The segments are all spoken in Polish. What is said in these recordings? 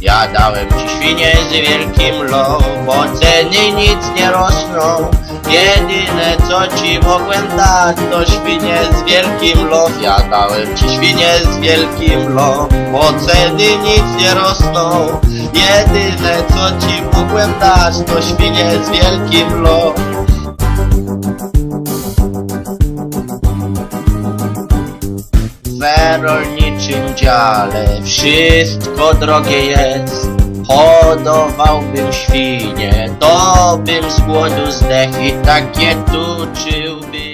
Ja dałem ci świnie z wielkim love, bo ceny nic nie rosną. Jedyne co ci mogłem dać to świnie z wielkim love. Ja dałem ci świnie z wielkim love, bo ceny nic nie rosną. Jedyne co ci mogłem dać to świnie z wielkim love. W rolniczym dziale wszystko drogie jest. Hodowałbym świnie, to bym z głodu zdechł i takie tuczyłbym.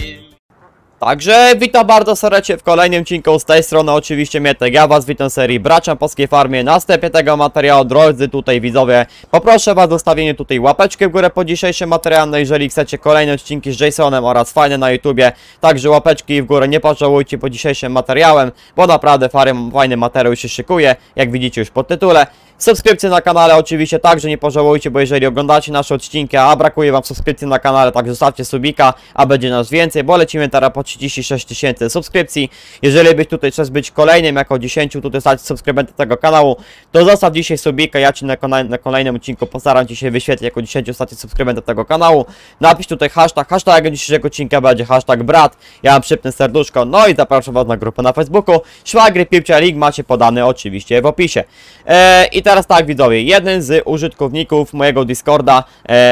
Także witam bardzo serdecznie w kolejnym odcinku, z tej strony oczywiście Mietek, ja was witam w serii Bracia Polskiej Farmie. Na wstępie tego materiału, drodzy tutaj widzowie, poproszę was o zostawienie tutaj łapeczki w górę po dzisiejszym materiale. No jeżeli chcecie kolejne odcinki z Jasonem oraz fajne na YouTubie, także łapeczki w górę nie pożałujcie po dzisiejszym materiałem, bo naprawdę fajny materiał się szykuje, jak widzicie już po tytule. Subskrypcje na kanale oczywiście także nie pożałujcie, bo jeżeli oglądacie nasze odcinki, a brakuje wam subskrypcji na kanale, także zostawcie subika, a będzie nas więcej, bo lecimy teraz po 36 000 subskrypcji. Jeżeli byś tutaj chcesz być kolejnym jako 10 tutaj stać subskrybentów tego kanału, to zostaw dzisiaj subika, ja ci na kolejnym odcinku postaram ci się wyświetlić jako 10 ostatnich subskrybentów tego kanału. Napisz tutaj hashtag dzisiejszego odcinka będzie hashtag brat, ja mam przypnę serduszko, no i zapraszam was na grupę na Facebooku. Szwagry, Pipcia, link macie podany oczywiście w opisie. I teraz tak widzowie, jeden z użytkowników mojego Discorda,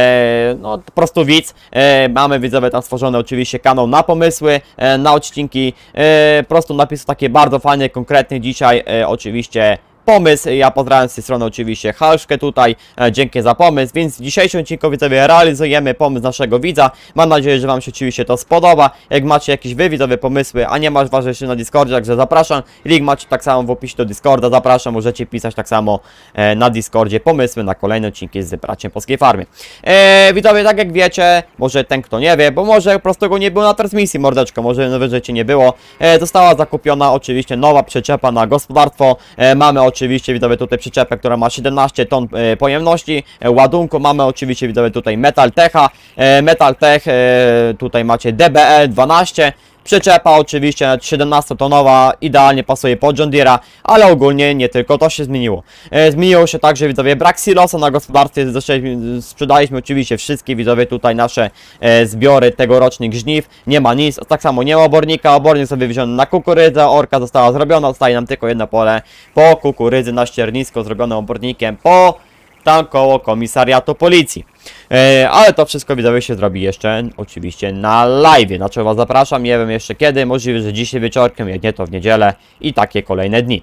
no po prostu widz, mamy widzowie tam stworzony oczywiście kanał na pomysły, na odcinki, po prostu napisał takie bardzo fajne, konkretny dzisiaj oczywiście pomysł. Ja pozdrawiam z tej strony oczywiście Halszkę tutaj, dzięki za pomysł, więc w dzisiejszym odcinku widzowie realizujemy pomysł naszego widza. Mam nadzieję, że wam się oczywiście to spodoba. Jak macie jakieś wy widzowie pomysły, a nie masz was jeszcze na Discordzie, także zapraszam. Link macie tak samo w opisie do Discorda, zapraszam, możecie pisać tak samo na Discordzie pomysły na kolejne odcinki z Braciem Polskiej Farmie. Widzowie, tak jak wiecie, może ten kto nie wie, bo może po prostu go nie było na transmisji, mordeczko, może wyżej cię nie było, została zakupiona oczywiście nowa przyczepa na gospodarstwo. Mamy oczywiście widzowie tutaj przyczepę, która ma 17 ton pojemności ładunku. Mamy oczywiście widzowie tutaj Metal Techa, Metal Tech, tutaj macie DBL 12. Przyczepa oczywiście 17-tonowa, idealnie pasuje pod John Deere'a, ale ogólnie nie tylko to się zmieniło. Zmieniło się także widzowie brak silosa na gospodarstwie, sprzedaliśmy oczywiście wszystkie widzowie tutaj nasze zbiory tegorocznych żniw, nie ma nic, tak samo nie ma obornika, obornik sobie wywieziony na kukurydzę, orka została zrobiona, zostaje nam tylko jedno pole po kukurydzy na ściernisko zrobione obornikiem tam koło komisariatu policji. Ale to wszystko widzowie się zrobi jeszcze oczywiście na live, na co was zapraszam, nie wiem jeszcze kiedy, możliwe, że dzisiaj wieczorkiem, jak nie to w niedzielę i takie kolejne dni.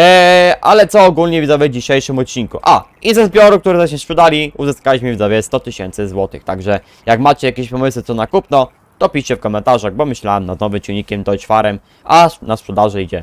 Ale co ogólnie widzowie w dzisiejszym odcinku? I ze zbioru, który żeśmy sprzedali, uzyskaliśmy widzowie 100 000 złotych, także jak macie jakieś pomysły co na kupno, to piszcie w komentarzach, bo myślałem nad nowym ciągnikiem Deutsche Farm, a na sprzedaży idzie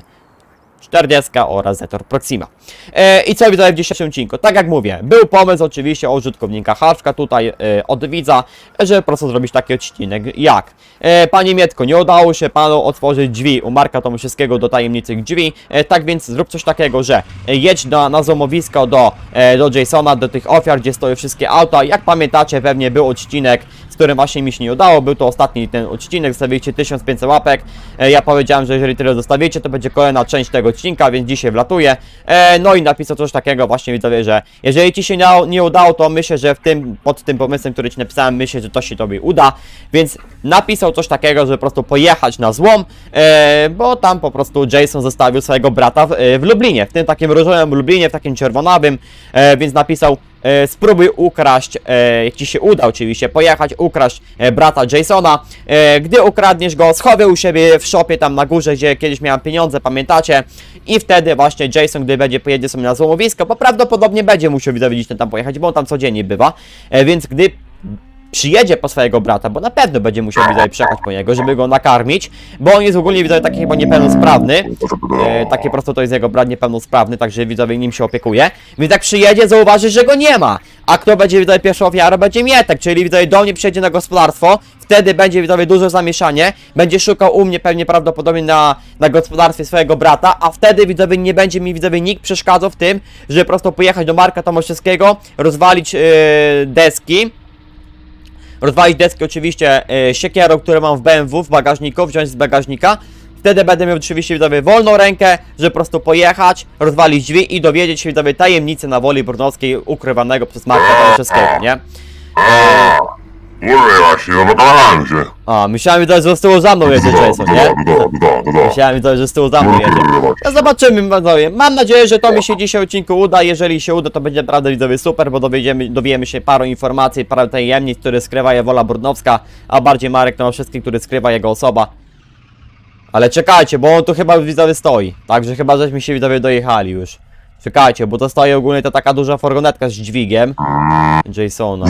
40 oraz Zetor Proxima. I co widzowie w dzisiejszym odcinku? Tak jak mówię, był pomysł oczywiście o użytkownika Halszka tutaj od widza, żeby po prostu zrobić taki odcinek jak Panie Mietko, nie udało się panu otworzyć drzwi u Marka Tomaszewskiego do tajemnicy drzwi, tak więc zrób coś takiego, że jedź na złomowisko do Jasona, do tych ofiar, gdzie stoją wszystkie auta. Jak pamiętacie, pewnie był odcinek, z którym właśnie mi się nie udało, był to ostatni ten odcinek, zostawiliście 1500 łapek, ja powiedziałem, że jeżeli tyle zostawicie, to będzie kolejna część tego odcinka, więc dzisiaj wlatuję. No i napisał coś takiego właśnie widzowie, że jeżeli ci się nie udało, to myślę, że pod tym pomysłem, który ci napisałem, myślę, że to się tobie uda, więc napisał coś takiego, żeby po prostu pojechać na złom, bo tam po prostu Jason zostawił swojego brata w Lublinie, w tym takim różowym Lublinie, w takim czerwonawym, więc napisał: spróbuj ukraść, jak ci się uda oczywiście, pojechać, ukraść brata Jasona. Gdy ukradniesz go, schowaj u siebie w shopie tam na górze, gdzie kiedyś miałem pieniądze, pamiętacie? I wtedy właśnie Jason, gdy pojedzie sobie na złomowisko, bo prawdopodobnie będzie musiał widzieć tam pojechać, bo on tam codziennie bywa, więc gdy przyjedzie po swojego brata, bo na pewno będzie musiał widzowie przyjechać po niego, żeby go nakarmić, bo on jest ogólnie widzowie taki chyba niepełnosprawny, taki po prostu to jest jego brat niepełnosprawny, także widzowie nim się opiekuje, więc jak przyjedzie, zauważy, że go nie ma, a kto będzie widzowie pierwszą ofiarą, będzie Mietek, czyli widzowie do mnie przyjedzie na gospodarstwo, wtedy będzie widzowie duże zamieszanie, będzie szukał u mnie pewnie prawdopodobnie na gospodarstwie swojego brata, a wtedy widzowie nie będzie mi widzowie nikt przeszkadzał w tym, żeby po prostu pojechać do Marka Tomaszewskiego, rozwalić deski oczywiście siekierą, które mam w BMW w bagażniku, wziąć z bagażnika, Wtedy będę miał oczywiście widzowie wolną rękę, żeby po prostu pojechać, rozwalić drzwi i dowiedzieć się widzowie tajemnicy na Woli Brudnowskiej ukrywanego przez Marka Tomaszewskiego, nie? Kurwa właśnie, no pokazałem się. A, myślałem widzowie, że z tyłu za mną jedzie Jason, nie? Myślałem widzowie, że z tyłu za mną jedzie. No zobaczymy widzowie. Mam nadzieję, że to mi się dzisiaj odcinku uda. Jeżeli się uda, to będzie naprawdę widzowie super, bo dowiemy się paru informacji, parę tajemnic, które skrywa je Wola Brudnowska, a bardziej Marek Tomaszewski, który skrywa jego osoba. Ale czekajcie, bo on tu chyba widzowie stoi. Także chyba żeśmy się widzowie dojechali już. Czekajcie, bo to stoi ogólnie to taka duża furgonetka z dźwigiem Jasona.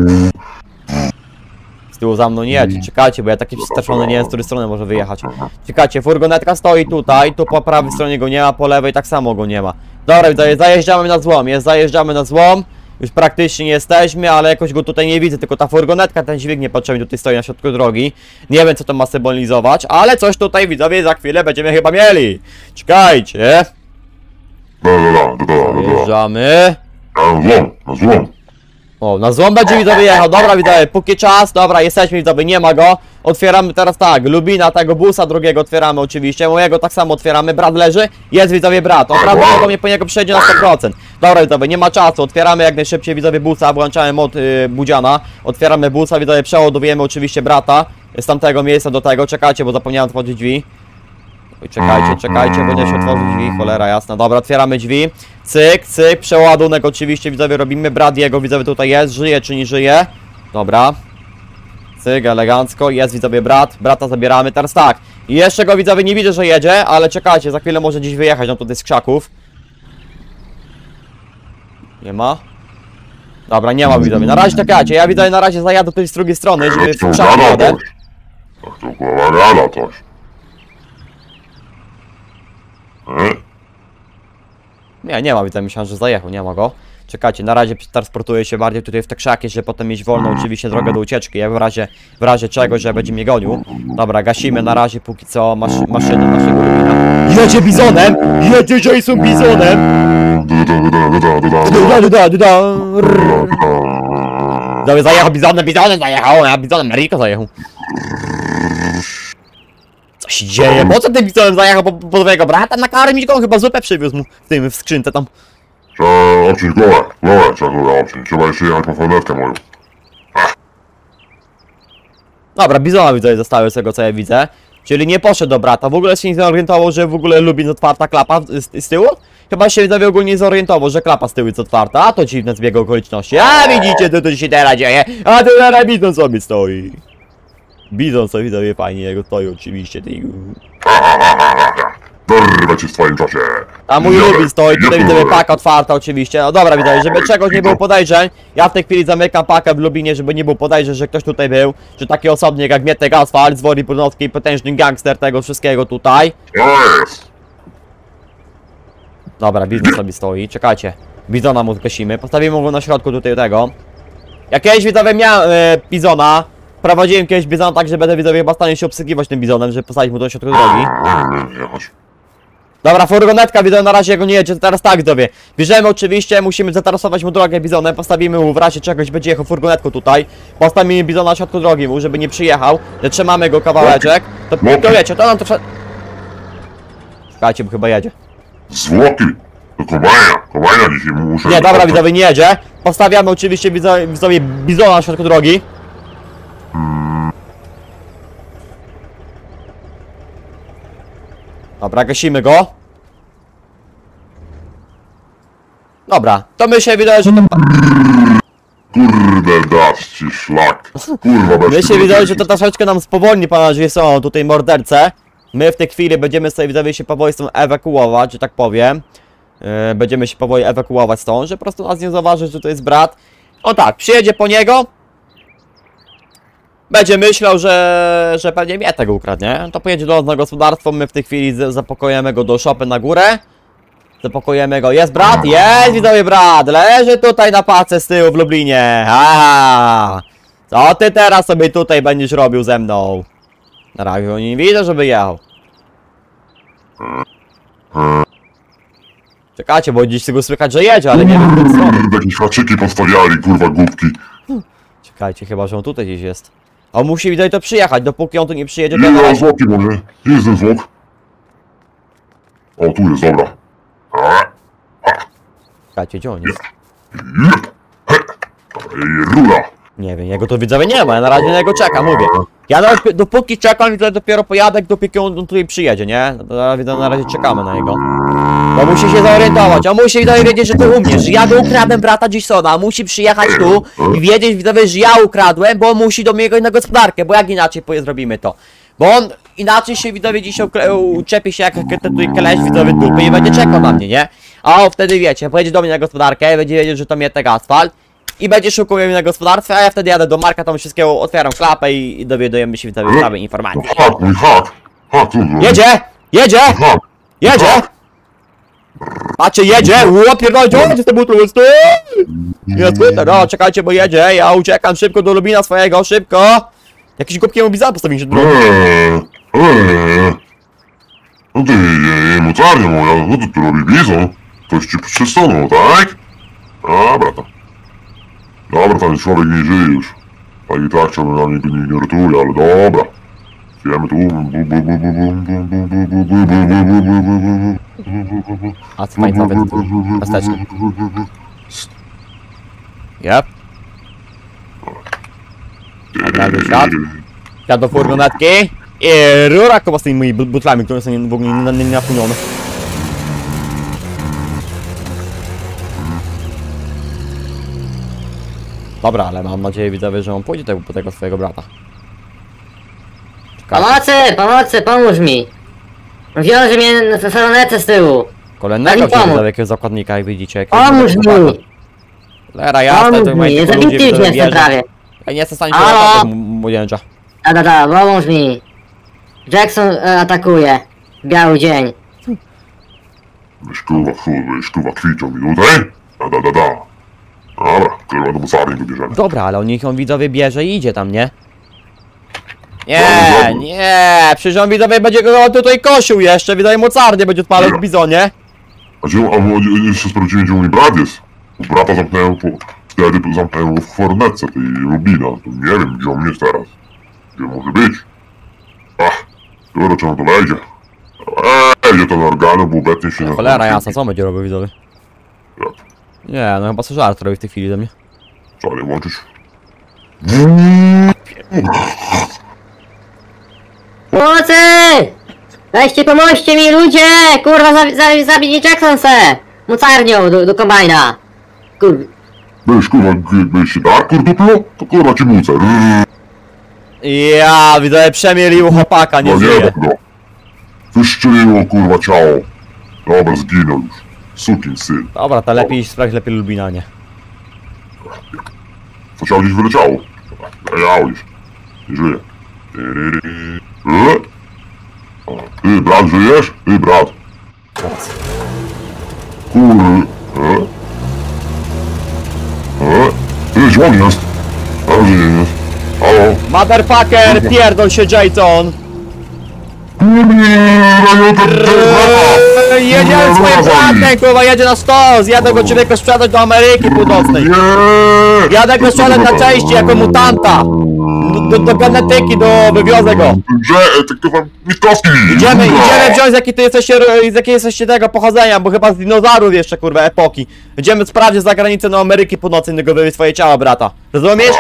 Z tyłu za mną nie jedzie, czekajcie, bo ja taki przestraszony nie wiem, z której strony może wyjechać. Czekajcie, furgonetka stoi tutaj, tu po prawej stronie go nie ma, po lewej tak samo go nie ma. Dobra, widzowie, zajeżdżamy na złom, zajeżdżamy na złom. Już praktycznie nie jesteśmy, ale jakoś go tutaj nie widzę, tylko ta furgonetka, ten dźwig niepotrzebnie tutaj stoi na środku drogi. Nie wiem, co to ma symbolizować, ale coś tutaj widzowie za chwilę będziemy chyba mieli. Czekajcie. Zajeżdżamy. Na złom. O, na złom będzie widzowie jechał, dobra widzowie, póki czas, dobra, jesteśmy widzowie, nie ma go. Otwieramy teraz tak, Lubina, tego busa drugiego otwieramy oczywiście, mojego tak samo otwieramy, brat leży, jest widzowie brat, on prawdopodobnie po niego przejdzie na 100%. Dobra widzowie, nie ma czasu, otwieramy jak najszybciej widzowie busa, włączamy mod budziana, otwieramy busa, widzowie, przeładowujemy oczywiście brata z tamtego miejsca do tego, czekajcie, bo zapomniałem otworzyć drzwi. Oj, czekajcie, bo nie się otworzyć drzwi, cholera jasna, dobra, otwieramy drzwi. Cyk, cyk, przeładunek oczywiście widzowie robimy, brat jego widzowie tutaj jest, żyje czy nie żyje. Dobra. Cyk, elegancko, jest widzowie brata zabieramy, teraz tak. I jeszcze go widzowie nie widzę, że jedzie, ale czekajcie, za chwilę może gdzieś wyjechać, no tutaj z krzaków. Nie ma. Dobra, nie ma widzowie, na razie czekajcie, ja widzowie na razie zajadę tutaj z drugiej strony, żeby w krzaki jadę. Tak to kurwa gada coś. Nie ma, widzę, myślałem, że zajechał, nie ma go. Czekajcie, na razie transportuję się bardziej tutaj w te krzaki, żeby potem mieć wolną oczywiście drogę do ucieczki, w razie czego, że będzie mnie gonił. Dobra, gasimy na razie póki co maszynę naszego Lubina. Jedzie bizonem! Jedzie Jason bizonem! Dobra, zajechał bizonem zajechał, a bizonem Rico zajechał. Co się dzieje? Po co tym bizonem zajechał po twojego brata? Nakarmić go, chyba zupę przywiózł mu w skrzynce tam. Trzeba obciąć głowę, trzeba głowę obciąć, trzeba jeszcze jechać po furgonetkę moją. Dobra, bizona widzowie zostały z tego co ja widzę. Czyli nie poszedł do brata, w ogóle się nie zorientował, że w ogóle Lubin otwarta klapa z tyłu? Chyba się widzowie ogólnie zorientował, że klapa z tyłu jest otwarta, a to dziwne zbieg okoliczności. A widzicie, co tu się teraz dzieje, a tu teraz bizon sobie stoi. Bizon sobie widzowie fajnie jego stoi oczywiście. Dorwę cię w swoim czasie. A mój Lubin stoi, tutaj widzowie paka otwarta oczywiście. No dobra widzowie, żeby czegoś nie było podejrzeń, ja w tej chwili zamykam pakę w Lubinie, żeby nie było podejrzeń, że ktoś tutaj był. Że taki osobnik jak Mietek Asfalt z Woli Brudnowskiej, potężny gangster tego wszystkiego tutaj. Jest. Dobra, bizon sobie stoi, czekajcie. Bizona mu zgasimy, postawimy go na środku tutaj tego. Ja kiedyś widzowie miałem bizona. Prowadziłem kiedyś bizona tak, że będę widzowie chyba stanie się obsługiwać tym bizonem, żeby postawić mu do środka drogi. Jechać. Dobra, furgonetka widzowie na razie go nie jedzie, teraz tak widzowie. Bierzemy oczywiście, musimy zatarasować mu drogę bizonem, postawimy mu w razie czegoś, będzie jechał furgonetką tutaj. Postawimy bizona na środku drogi mu, żeby nie przyjechał. Zatrzymamy go kawałeczek. To wiecie, to nam to trzeba... Czekajcie, bo chyba jedzie. Zwłoki. To Kobajna dzisiaj muszę... Nie, dobra widzowie, nie jedzie. Postawiamy oczywiście widzowie bizona na środku drogi. Dobra, gasimy go. Dobra, to my się wydaje, że to... Kurde, dasz ci szlak. Kurwa, bez My się wydaje, że to troszeczkę nam spowolni, panowie, są tutaj morderce. My w tej chwili będziemy sobie widzowie się powoli stąd ewakuować, że tak powiem. Będziemy się powoli ewakuować stąd, że po prostu nas nie zauważy, że to jest brat. O tak, przyjedzie po niego. Będzie myślał, że pewnie mnie tego ukradł, nie? To pojedzie do nas na gospodarstwo, my w tej chwili zapakujemy go do szopy na górę. Zapakujemy go, jest brat? Jest widzowie brat, leży tutaj na pace z tyłu w Lublinie. Aha! Co ty teraz sobie tutaj będziesz robił ze mną? Na razie nie widzę, żeby jechał. Czekajcie, bo gdzieś tego słychać, że jedzie, ale nie wiem, w którą stronę. Jakieś haczyki postawiali, kurwa, głupki. Czekajcie, chyba, że on tutaj gdzieś jest. On musi widać to przyjechać, dopóki on tu nie przyjedzie, to na Ile razie... zwłoki może? Gdzie jest ten zwłok? O, tu jest, dobra. Czekajcie, gdzie on jest? Rura. Nie wiem, jego to widzowie nie ma, ja na razie na niego czekam, mówię. Ja nawet dopóki czekam, to dopiero pojadę, dopóki on tutaj przyjedzie, nie? Na razie czekamy na niego. Bo musi się zorientować, on musi wiedzieć, że to u mnie, że ja go ukradłem brata Jasona, musi przyjechać tu i wiedzieć widzowie, że ja ukradłem, bo on musi do mnie na gospodarkę, bo jak inaczej zrobimy to? Bo on inaczej się widzowie dzisiaj uczepi się jak tutaj kleś widzowie dupy i będzie czekał na mnie, nie? A on wtedy wiecie, pojedzie do mnie na gospodarkę, będzie wiedzieć, że to Mietek Asfalt i będzie szukał mnie na gospodarstwie, a ja wtedy jadę do Marka, tam wszystkiego otwieram klapę i dowiadujemy się widzowie całej informacji. Hak, mój hak. Hak, tu. Jedzie! Jedzie! Hak. Jedzie! Patrzcie, jedzie! Pierdolę, z tym butlu, stój! Jest Twitter, no czekajcie, bo jedzie, ja uciekam szybko do Lubina swojego, szybko! Jakiś głupkiemu bizar postawili się do drogi. No ty, mocarnia moja, no to tu robi bizon. Ktoś ci przysunął, tak? Dobra to. Dobra, ten człowiek nie żyje już. Tak i tak ciągle na mnie nie rotuje, ale dobra. Wiemy tu. A co fajnie nawet pastecznie. Yep. Naprawdę świat. Świat do furgonetki. I rura koło z tymi moimi butlami, które są w ogóle nie napełnione. Dobra, ale mam nadzieję widzowie, że on pójdzie po tego swojego brata. Pomocy, pomocy, pomóż mi! Wiąże mnie na furgonetę z tyłu! Kolejnego Daj mi pomóc. jakiegoś zakładnika, jak widzicie. Pomóż mi! Lera, jasne, to Pomóż mi, macie zabity już jestem prawie! Ja nie jestem w stanie Halo? młodzieńcza. Pomóż mi! Jackson atakuje. Biały dzień. Weź kurwa kwitą mi tutaj. Da. Dobra, kurwa do mocarni wybierzemy. Dobra, ale niech on widzowie bierze i idzie tam, nie? Nie, przecież on widzowie będzie go tutaj kosił jeszcze, widzowie mocarnie będzie odpalał w bizonie. A jeszcze sprawdziłem, gdzie mój brat jest. Brata zamknąłem wtedy zamknąłem go w fornetce tej Rubina. To nie wiem, gdzie on jest teraz. Gdzie może być? Ach, dobra, czemu to wejdzie? Idzie to na organu, bo obecnie się... Cholera jasna, co on będzie robił widzowie? Jak? Nie, no chyba sobie żart robi w tej chwili do mnie. Co, nie włączyć? Pomocy! Weźcie, pomóżcie mi ludzie! Kurwa, zabij Jackson se! Mocarnią do kombajna! Byś kurwa, byś się tak kurduplo? To kurwa ci mucę. Ja, widzowie przemieliło chłopaka, nie No żyje. nie go. Wyszczeliło kurwa ciało. Dobra, zginął już. Sukin syn. Dobra, to lepiej sprawdź lepiej Lubina, nie? Co ciało gdzieś wyleciało? Ja już. Nie żyje. O, ty brat żyjesz? Ty brat. Kurde. Ty, gdzie on jest? A gdzie nie jest? Halo? Motherfucker, pierdol się Jason! Jedziemy swoim bratem, kurwa, jedzie na 100, zjadę go człowieku sprzedać do Ameryki Północnej. Jadę go sprzedać na części jako mutanta. Do genetyki, wywiozę go. Ty kurwa Mitkowski! Idziemy wziąć z jakiej jesteście tego pochodzenia, bo chyba z dinozaurów jeszcze kurwa epoki. Idziemy sprawdzić za granicę do Ameryki Północnej, go wywieźć swoje ciała brata. Rozumiesz?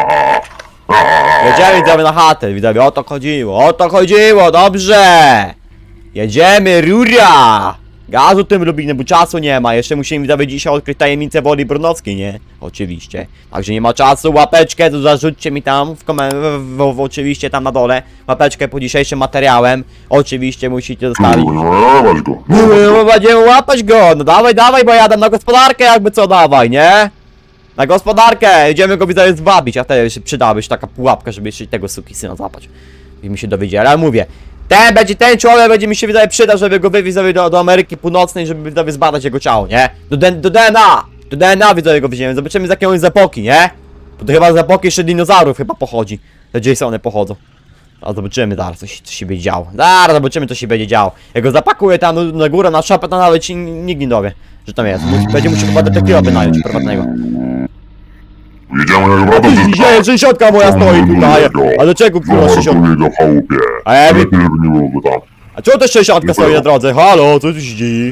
Jedziemy na chatę, widzowie, o to chodziło, dobrze! Jedziemy, rura! Gazu tym Lubinem, bo czasu nie ma, jeszcze musimy widzowie dzisiaj odkryć tajemnicę Woli Brunockiej, nie? Oczywiście. Także nie ma czasu, łapeczkę, to zarzućcie mi tam oczywiście tam na dole, łapeczkę pod dzisiejszym materiałem. Oczywiście musicie zostawić. Łapać go. Będziemy łapać go, no dawaj, bo jadę na gospodarkę jakby co, dawaj, nie? Na gospodarkę, idziemy go widzowie zwabić, a wtedy się przydałaby się taka pułapka, żeby jeszcze tego sukisyna złapać. I mi się dowiedzieli, ale mówię, ten człowiek będzie mi się wydaje przydał, żeby go wywieźć do Ameryki Północnej, żeby widzowie zbadać jego ciało, nie? Do DNA widzowie go weźmiemy, zobaczymy z jakiej on z epoki, nie? Bo to chyba z epoki jeszcze dinozaurów chyba pochodzi, te Jasony pochodzą. A zobaczymy zaraz, co się będzie działo. Zaraz zobaczymy, co się będzie działo. Jak go zapakuję tam na górę, na szopę, to nawet ci nikt nie dowie, że tam jest. Będzie musiał chyba detektywa wynająć prywatnego. Jedziemy na brata ze 60 moja stoi tutaj. Ale czego kurwa 60? do chałupie. A ja Lepiej, żeby nie było go tam. A czemu to 60 stoi na drodze? Halo, co tu się dzieje?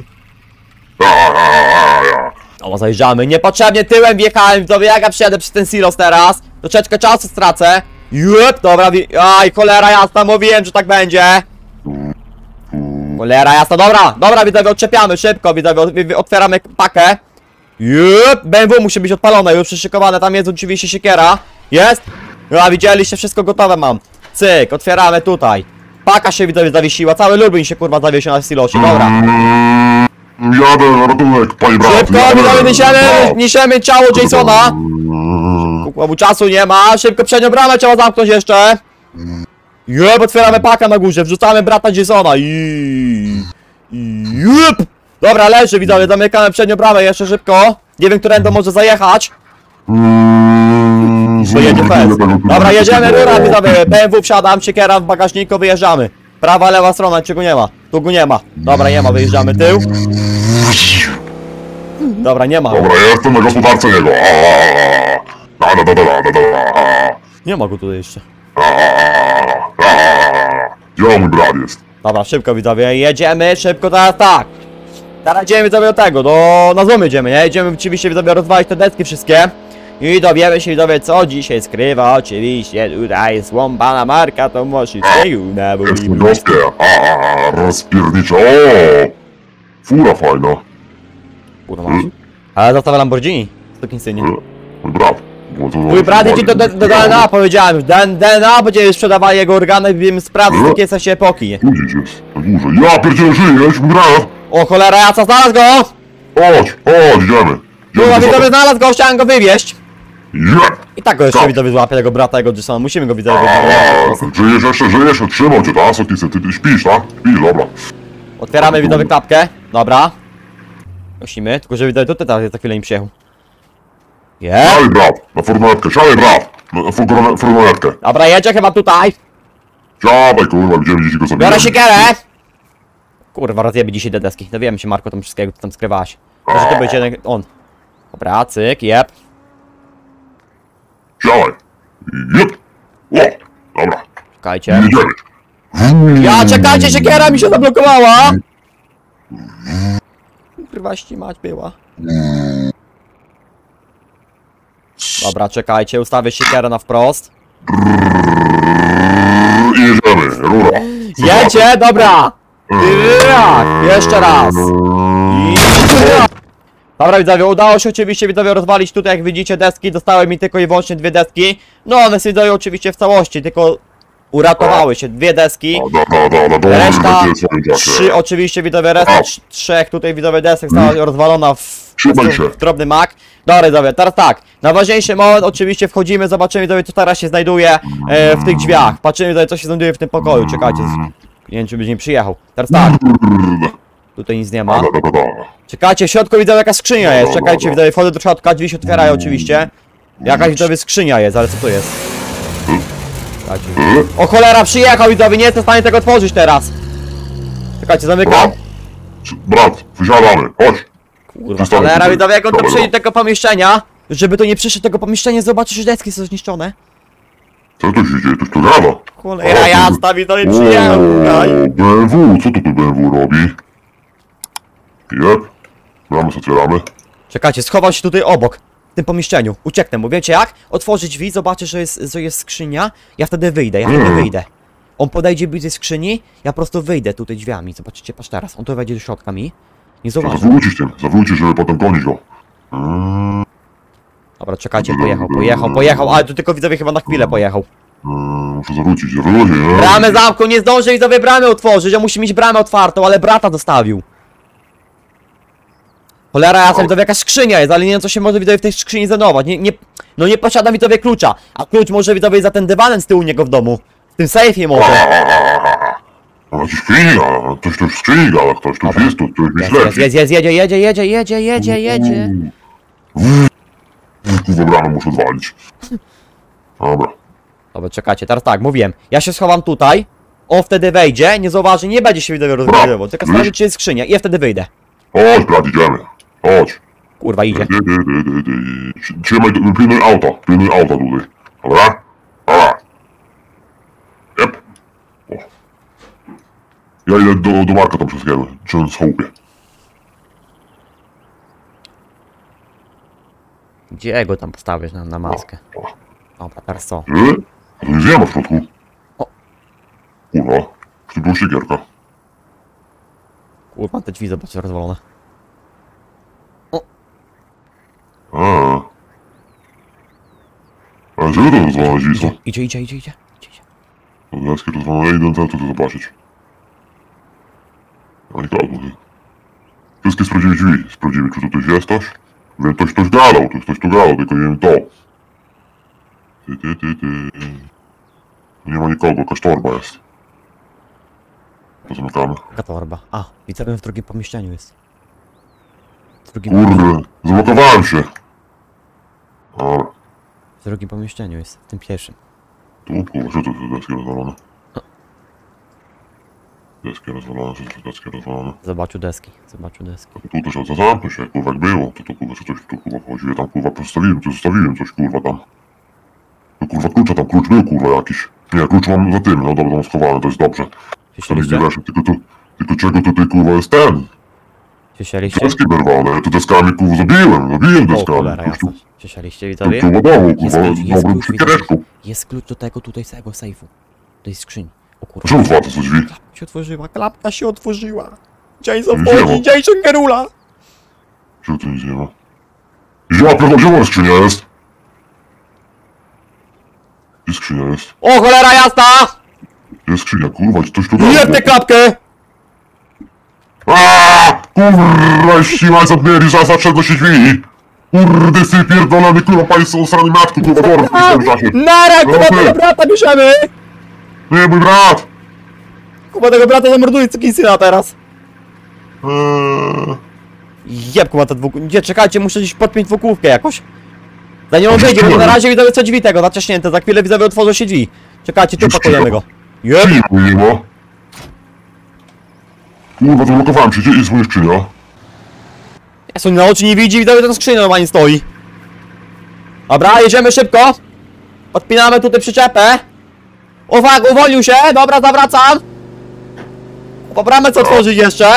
O, zajeżdżamy. Niepotrzebnie tyłem wjechałem, widzowie, jak ja przyjadę przez ten silos teraz. Troszeczkę czasu stracę. Jup, dobra, aj, cholera jasna, mówiłem, że tak będzie. Cholera jasna, dobra, widzowie, odczepiamy, szybko, widzowie, otwieramy pakę. Jup, BMW musi być odpalone, już przyszykowane, tam jest oczywiście siekiera. Jest? No, widzieliście, wszystko gotowe mam. Cyk, otwieramy tutaj. Paka się, widzowie, zawiesiła, cały Lublin się, kurwa, zawiesił na silosie, dobra. Jadę na ratunek, panie brat. Szybko, widzowie, niesiemy ciało Jasona. Bo czasu nie ma, szybko przednią bramę trzeba zamknąć jeszcze. Jup, otwieramy pakę na górze, wrzucamy brata Jasona jup. Dobra, leży, widzowie, zamykamy przednią bramę jeszcze szybko. Nie wiem, którędy może zajechać. Pojedzie fest. Dobra, jedziemy, rura, widzowie, BMW wsiadam, siekiera w bagażniku, wyjeżdżamy. Prawa, lewa strona, czego nie ma? Tu go nie ma. Dobra, nie ma, wyjeżdżamy, tył. Dobra, nie ma. Dobra, jestem na gospodarce niego. Nie ma go tutaj jeszcze. Gdzie mój brat jest? Dobra, szybko, widzowie, jedziemy, szybko, teraz tak. Teraz idziemy, widzowie, do tego, na Zoom jedziemy, nie? Idziemy oczywiście, widzowie, rozwalić te deski wszystkie. I dowiemy się, widzowie, co dzisiaj skrywa, oczywiście, tutaj złąbana marka Tomaszewskiego na Wolinie. Goskę, rozpiernicza, o! Fura fajna. Kurwa, masz. Ale zostawia Lamborghini, synie. Mój brat. Mój brat idzie do DNA, powiedziałem, DNA będzie sprzedawali jego organy, wiem, sprawdzić jakie jesteście epoki. Tu gdzieś jest, na górze. Ja pierdzielę, żyjesz, mój brat! O cholera, ja co, znalazł go! Chodź, idziemy. Kurwa, widzowie, znalazł go, chciałem go wywieźć. Jep! I tak go jeszcze, widzowie, złapie tego brata, jego Jasona, musimy go, widzowie, Żyjesz jeszcze, żyjesz, trzymał cię, tak? Sokice, ty śpisz, tak? Śpisz, dobra. Otwieramy, widzowie, klapkę, dobra. Prosimy, tylko że widzowie, tutaj teraz za chwilę im przyjechał. Jest. Siadaj, brat, na furgonetkę, siadaj, brat! Na furgonetkę. Dobra, jedzie chyba tutaj. Siadaj, kurwa, widziałem gdzieś go sobie. Biorę siekierę. Kurwa, rozjebie dzisiaj te deski. Dowiemy się, Marko, tam wszystkiego, co tam skrywałaś. Może to będzie jeden, on. Dobra, cyk, jeb. Siadaj. Jep. O, dobra. Czekajcie. Jedziemy. Ja, czekajcie, siekiera mi się zablokowała. Kurwa, ścimać była. Dobra, czekajcie, ustawię siekierę na wprost. I jedziemy, rura. Jedzie, dobra. Tak, jeszcze raz. Dobra, widzowie, udało się oczywiście, widzowie, rozwalić tutaj, jak widzicie, deski. Dostały mi tylko i wyłącznie 2 deski. No, one się dają oczywiście w całości, tylko uratowały się 2 deski. Reszta 3, oczywiście, widzowie, reszta 3 tutaj, widzowie, desek została rozwalona w drobny mak. Dobra, widzowie, teraz tak, na ważniejszy moment oczywiście wchodzimy, zobaczymy, widzowie, co teraz się znajduje w tych drzwiach. Patrzymy, widzowie, co się znajduje w tym pokoju, czekajcie. Nie wiem, czy byś nie przyjechał. Teraz tak. Tutaj nic nie ma. Czekajcie, w środku widzę jaka skrzynia jest. Czekajcie, widzę, wchodzę do środka, drzwi się otwierają oczywiście. Jakaś widzowie skrzynia jest, ale co to jest? Czekajcie. O cholera, przyjechał widzowie, nie jestem w stanie tego otworzyć teraz. Czekajcie, zamykam. Brat, wysiadamy, chodź. Kurwa, cholera, widzowie, jak on to przyjdzie do tego pomieszczenia. Żeby to nie przyszedł tego pomieszczenia, zobaczysz, że deski są zniszczone. Co tu się dzieje? To tu gada. Cholera jasna, widzowie, przyjechał. BMW, co to tu BMW robi? Jep. Bramy sobie otwieramy. Czekajcie, schował się tutaj obok, w tym pomieszczeniu. Ucieknę mu, wiecie jak? Otworzy drzwi, zobaczy, że jest skrzynia, ja wtedy wyjdę, On podejdzie bliżej skrzyni, ja po prostu wyjdę tutaj drzwiami, zobaczycie, patrz teraz, on tu wejdzie do środka mi. Nie zauważy. Zawrócić, żeby potem gonić go. Dobra, czekajcie, pojechał, ale tu tylko widzowie chyba na chwilę pojechał. Muszę zawrócić. Bramę zamknął, nie zdąży widzowie bramy otworzyć, on musi mieć bramę otwartą, ale brata zostawił. Cholera jasna, widzowie, jakaś skrzynia jest, ale nie wiem, co się może widzowie w tej skrzyni znajdować. No nie posiadam widzowie klucza, a klucz może widzowie za ten dywanem z tyłu niego w domu. W tym sejfie może. Jakiś skrzyni, ktoś tu w skrzyni gada, ktoś tu jest, tu ktoś jedzie. Kurwa, bramę muszę zwalić. Dobra. Dobra, czekajcie, teraz tak, mówiłem. Ja się schowam tutaj, on wtedy wejdzie, nie zauważy, nie będzie się widzowie rozwiązywał. Tylko sprawdzić, czy jest skrzynia i ja wtedy wyjdę. Chodź, brat, idziemy. Chodź. Kurwa, idzie. Trzymaj, pilnuj auta tutaj. Dobra? Dobra. Jep. Ja idę do Marka tam wszystkiego, czy on schopie. Gdzie go tam postawisz na maskę? Dobra, teraz co? A to nic nie ma w środku. O. Kurwa, to była siekierka. Kurwa, te drzwi zobaczcie rozwalone. Ale czego to rozwalone drzwi są? Idzie. To deski rozwalone, idę na to zobaczyć. A nikogo tu. Wszystkie sprawdziły drzwi. Sprawdziły, czy tu ktoś jest ktoś. Wiem, ktoś gadał, ktoś tu gadał, tylko nie wiem to. Ty. Tu nie ma nikogo, jakaś torba jest. To zamykamy. Jaka torba? A, widzę, w drugim pomieszczeniu jest. W drugim, Kurde, zablokowałem się. Dobra, w drugim pomieszczeniu jest, w tym pierwszym. tu kurwa, co to są deski rozwalone? Deski rozwalone. Zobaczył deski. Tu to trzeba zamknąć się, kurwa, jak było. To kurwa, czy coś tu kurwa wchodzi. Ja tam kurwa zostawiłem coś kurwa tam. To kurwa klucza tam, klucz był kurwa jakiś. Nie, klucz mam za tym, no dobra, mam schowany, to jest dobrze. To nigdzie weszło, tylko czego tutaj kurwa jest ten? Ciesialiście? Deski wyrwane, ja tu deskami kurwa zabiłem O deskami. cholera, Ktoś tu jasność. Ciesialiście, widzowie? ładował Jest kurwa, klucz, jest dobrym klucz, siekiereczką. Jest klucz do tego tutaj całego sejfu. Do tej skrzyni. O kurwa. Czemu dwa to są drzwi? Klapka się otworzyła. Jason Nie ma. wchodzi, Jason Gerula. Czemu tu nic nie ma? Gdzie moja skrzynia jest? Gdzie skrzynia jest? O cholera jasna! Jest skrzynia, kurwa, coś tu dało. Nie w tę klapkę! Aaaa! Kurwa, ścima zamknęli, że zaczęło się drzwi! Kurde, sy pierdolony, kurwa, państwo strony matku, kurwa, dorw w tym czasie! Nara, No kuba ty. tego brata bierzemy! Nie, mój brat! Kuba tego brata zamorduje syna teraz. Jeb, kuba te dwóch... Nie, czekajcie, muszę gdzieś podpiąć dwukłówkę jakoś. Zanim on wyjdzie, bo na razie widzowie co drzwi tego, zaciśnięte, za chwilę widzowie otworzą się drzwi. Czekajcie, tu Już pakujemy go. Jeb! Skrzyni nie ma. Kurwa, zablokowałem się, gdzie jest moja skrzynia? Jezu, na oczy nie widzi, widzowie ten skrzynia normalnie stoi. Dobra, jedziemy szybko. Odpinamy tutaj przyczepę. Uwaga, uwolnił się, dobra, zawracam. Po bramę co otworzyć jeszcze.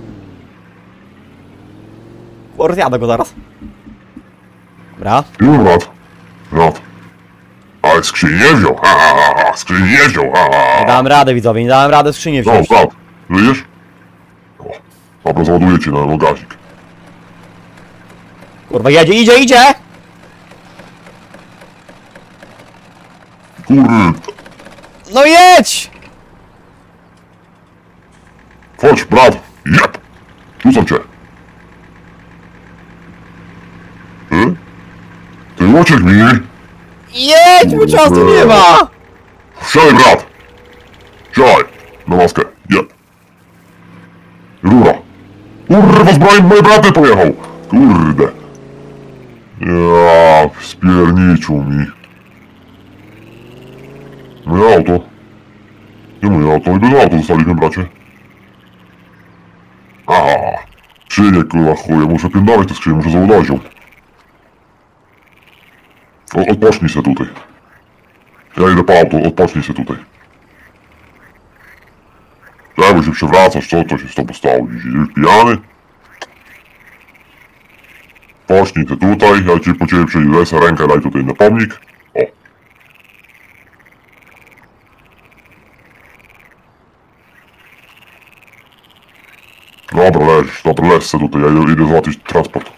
Rozjadę go zaraz. Dobra. Nie, mój brat. Ale skrzyni nie wziął, skrzyni nie wziął, Nie dałem rady, widzowie, nie dałem rady skrzynię No, wziąć. brat, wyjdziesz? O, dobra, załaduję cię na bagażnik. Kurwa, jedzie, idzie! Kurde, No jedź! chodź, brat, jeb! Rzucam cię. Ty uciekł mi! Jedź, bo czasu nie ma! Wsiadaj, brat! Wsiadaj! Na maskę, jeb! Rura! Kurwa, zbrojem moje braty pojechał! Kurde! Ja, spierniczu mi. Moje auto. Nie moje auto, i bez auto zostaliśmy, bracie. Skrzynię, kurwa, chuje, muszę piędalać tę skrzynię, muszę załadować ją. Odpocznij se tutaj. Ja idę po auto, odpocznij se tutaj. Czemu się przewracasz, co się z tobą stało? Jesteś pijany? Pocznij se tutaj, ja ci po ciebie przyjdę rękę, daj tutaj na pomnik. O. Dobra, leż se tutaj, ja idę załatwić transport.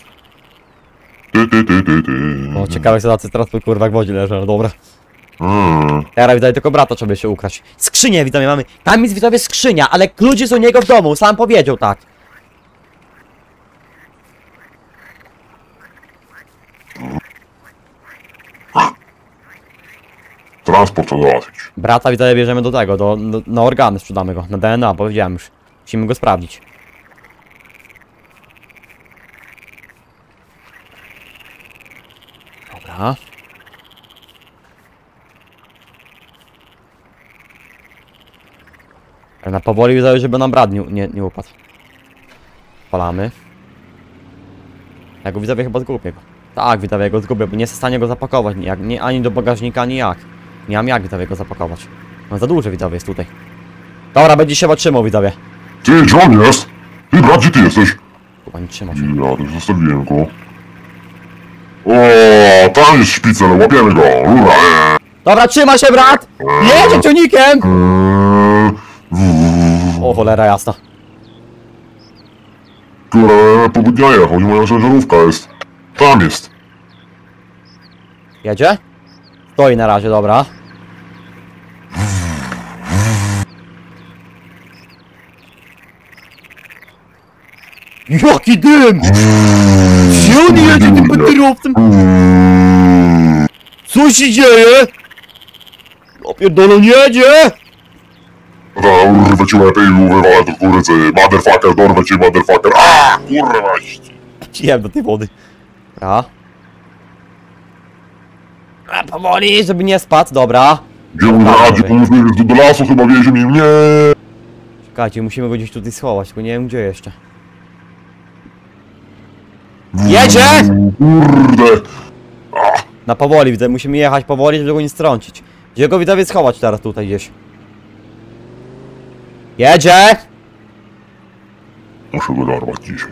O, ciekawe co tacy transport kurwa w wodzie leży, ale dobra. Teraz widzowie tylko brata trzeba się ukraść. Skrzynię widzowie mamy. Tam jest widzowie skrzynia, ale klucz jest u niego w domu, sam powiedział tak. Transport trzeba załatwić. Brata widzowie bierzemy do tego, na organy sprzedamy go, na DNA, powiedziałem już. Musimy go sprawdzić. Dobra. Ale na powoli widzowie, żeby nam brat nie upadł. Palamy. Ja go widzowie chyba zgubię go. Tak, widzowie, go zgubię, bo nie jestem w stanie go zapakować ani do bagażnika, ani jak. Nie mam jak widzowie go zapakować. No za duży widzowie jest tutaj. Dobra, będzie się trzymał, widzowie. Ty, gdzie on jest? Ty, brat, gdzie ty jesteś? Chyba nie trzyma się. Ja też zostawiłem go. O, tam jest szpicel, łapiemy go. Rura, Dobra, trzyma się, brat! Jedzie ciągnikiem! O, cholera jasna. Kurwa, południa jechał, nie moja ciężarówka jest. Tam jest. Jedzie? Stoi na razie, dobra. Jaki dym! Gdzie on jedzie tym kierowcem? Co się dzieje? Ja pierdolę, nie jedzie! Dobra, urwę ci łeb i wywalę do kurycy. Motherfucker, dorwę ci, motherfucker. A, kurwa. Jem do tej wody. Dobra. A powoli, żeby nie spadł, dobra. Gdzie on radzi, pomóżmy, jest do lasu chyba wiezie mi. Nie. Czekajcie, musimy go gdzieś tutaj schować, tylko nie wiem gdzie jeszcze. Jedzie! Kurde. Na powoli, widzę, musimy jechać powoli, żeby go nie strącić. Gdzie go widzowie schować teraz tutaj gdzieś? Jedzie! Muszę go dorwać dzisiaj.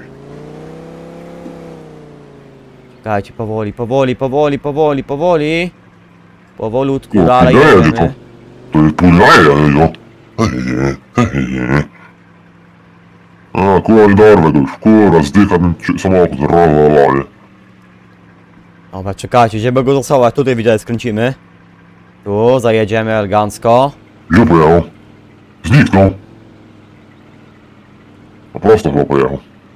Czekajcie, powoli, powoli, powoli, powoli, powoli. Powolutku, O, dalej jedzie to. jedziemy. To jest półnaje, no. A, kurwa, nie dorwę go już. Kurwa, zdycha ten samochód, rozwalaje. Dobra, czekajcie, żeby go zasować, tutaj widzowie skręcimy. Tu, zajedziemy elegancko. Gdzie pojechał? Zniknął. Po prostu chyba pojechał.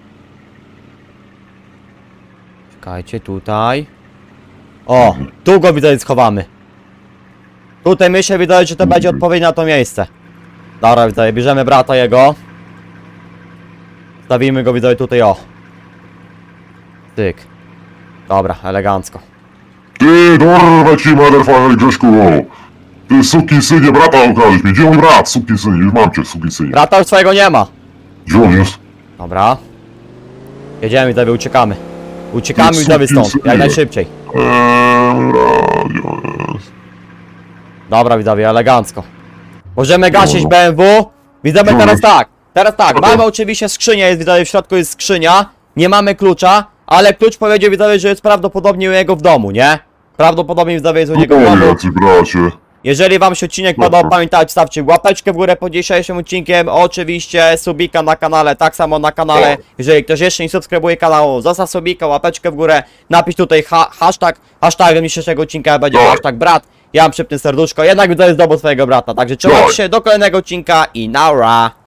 Czekajcie, tutaj. O, tu go widzowie schowamy. Tutaj myślę, widzowie, że to będzie odpowiedź na to miejsce. Dobra, widzowie, bierzemy brata jego. Stawimy go, widzowie, tutaj, o. Tyk. Dobra, elegancko. Ty, dorwę ci, motherfucker, Grzeszku! Ty, suki synie, brata ukradłeś mi. Gdzie mój brat, suki synie? Już mam cię, suki synie. Brata już swojego nie ma. Gdzie on jest? Dobra. Jedziemy, widzowie, uciekamy. Uciekamy, Ty widzowie, suki stąd, jak synie. najszybciej. Radio jest. Dobra, widzowie, elegancko. Możemy gasić Dobra. BMW. Widzowie, Dobra. teraz tak, Dobra. mamy oczywiście skrzynię, jest widzowie, w środku jest skrzynia. Nie mamy klucza, ale klucz powiedział widzowie, że jest prawdopodobnie u niego w domu, nie? Prawdopodobnie widzowie jest u niego w No domu. jacy bracie. Jeżeli wam się odcinek Dobra. podobał, pamiętajcie, stawcie łapeczkę w górę pod dzisiejszym odcinkiem. Oczywiście subika na kanale, tak samo na kanale. Jeżeli ktoś jeszcze nie subskrybuje kanału, zostaw subika, łapeczkę w górę. Napisz tutaj hashtagiem dzisiejszego odcinka będzie Tak. hashtag brat. Ja mam szybkie serduszko, jednak widzowie zdobył swojego brata. Także trzymajcie Tak. się do kolejnego odcinka i naura.